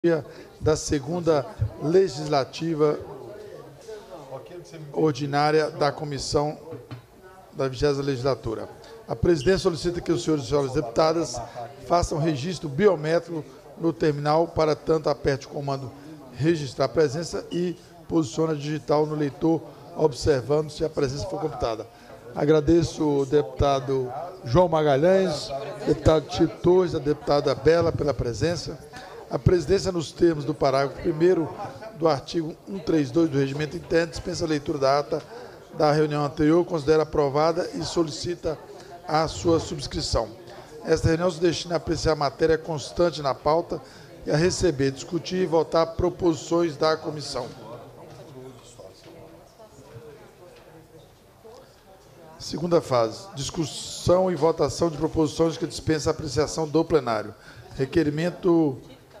da segunda legislativa ordinária da comissão da 20ª legislatura. A presidência solicita que os senhores e senhoras deputadas façam registro biométrico no terminal, para tanto aperte o comando registrar a presença e posicione a digital no leitor, observando se a presença for computada. Agradeço o deputado João Magalhães, deputado Tito Torres, a deputada Bela pela presença. A presidência, nos termos do parágrafo 1º do artigo 132 do Regimento Interno, dispensa a leitura da ata da reunião anterior, considera aprovada e solicita a sua subscrição. Esta reunião se destina a apreciar matéria constante na pauta e a receber, discutir e votar proposições da comissão. Segunda fase, discussão e votação de proposições que dispensam a apreciação do plenário. Requerimento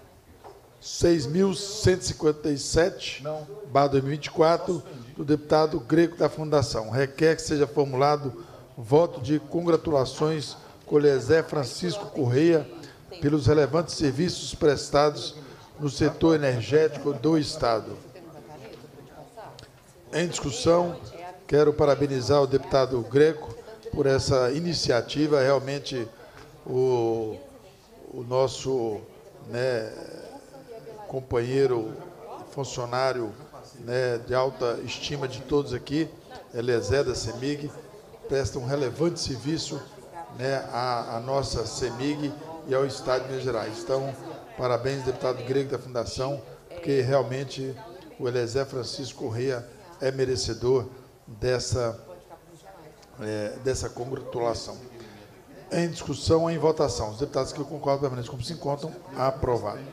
6.157/2024, do deputado Greco da Fundação. Requer que seja formulado voto de congratulações com Eliezer Francisco Correia pelos relevantes serviços prestados no setor energético do Estado. Em discussão, quero parabenizar o deputado Greco por essa iniciativa. Realmente, o nosso companheiro, funcionário de alta estima de todos aqui, Eliezer da CEMIG, presta um relevante serviço à nossa CEMIG e ao Estado de Minas Gerais. Então, parabéns, deputado Greco da Fundação, porque realmente o Eliezer Francisco Correia é merecedor dessa congratulação. Em discussão, em votação. Os deputados que concordam permanecem como se encontram, aprovado.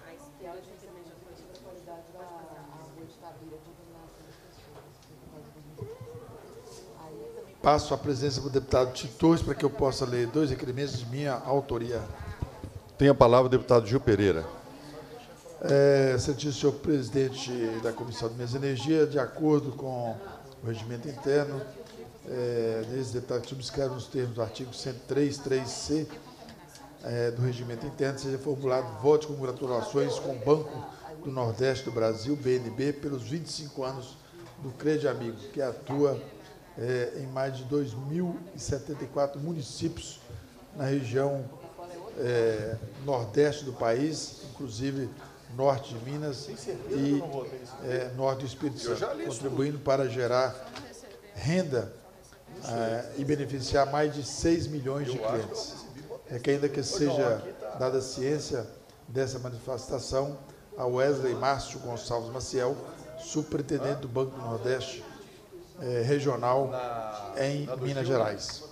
Passo a presença do deputado Tito Torres para que eu possa ler dois requerimentos de minha autoria. Tem a palavra o deputado Gil Pereira. Excelentíssimo senhor presidente da Comissão de Minas e Energia, de acordo com o regimento interno, desses deputados que subscrevem nos termos do artigo 103.3c do regimento interno, seja formulado voto de congratulações com o Banco do Nordeste do Brasil, BNB, pelos 25 anos do Crede Amigo, que atua em mais de 2.074 municípios na região nordeste do país, inclusive norte de Minas e norte do Espírito Santo, contribuindo para gerar renda e beneficiar mais de 6 milhões de clientes. Que ainda que seja dada ciência dessa manifestação a Wesley Márcio Gonçalves Maciel, superintendente do Banco do Nordeste regional em Minas Gerais.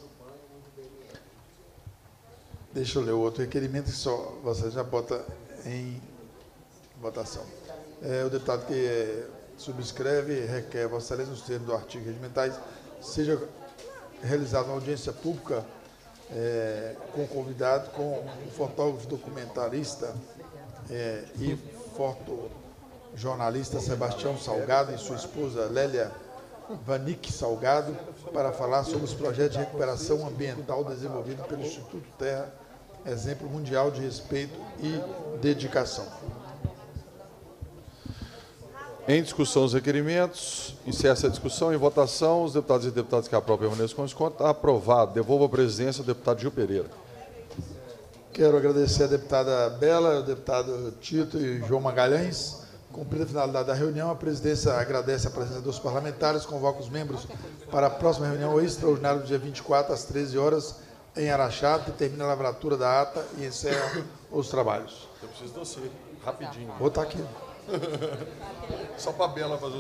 Deixa eu ler o outro requerimento que só você já bota em votação. O deputado que subscreve requer, Vossa Excelência, nos termos do artigo regimentais, seja realizada uma audiência pública com convidado, com o fotógrafo documentarista e fotojornalista Sebastião Salgado e sua esposa Lélia Vanik Salgado, para falar sobre os projetos de recuperação ambiental desenvolvidos pelo Instituto Terra, exemplo mundial de respeito e dedicação. Em discussão os requerimentos, encerra essa discussão. Em votação, os deputados e deputadas que aprovam permanecem como se encontram. Aprovado. Devolvo a presidência ao deputado Gil Pereira. Quero agradecer a deputada Bela, ao deputado Tito e João Magalhães. Cumprida a finalidade da reunião, a presidência agradece a presença dos parlamentares, convoca os membros para a próxima reunião extraordinária do dia 24, às 13 horas, em Araxá, termina a lavratura da ata e encerra os trabalhos. Eu preciso de você, rapidinho. Vou estar aqui. Só para a Bela fazer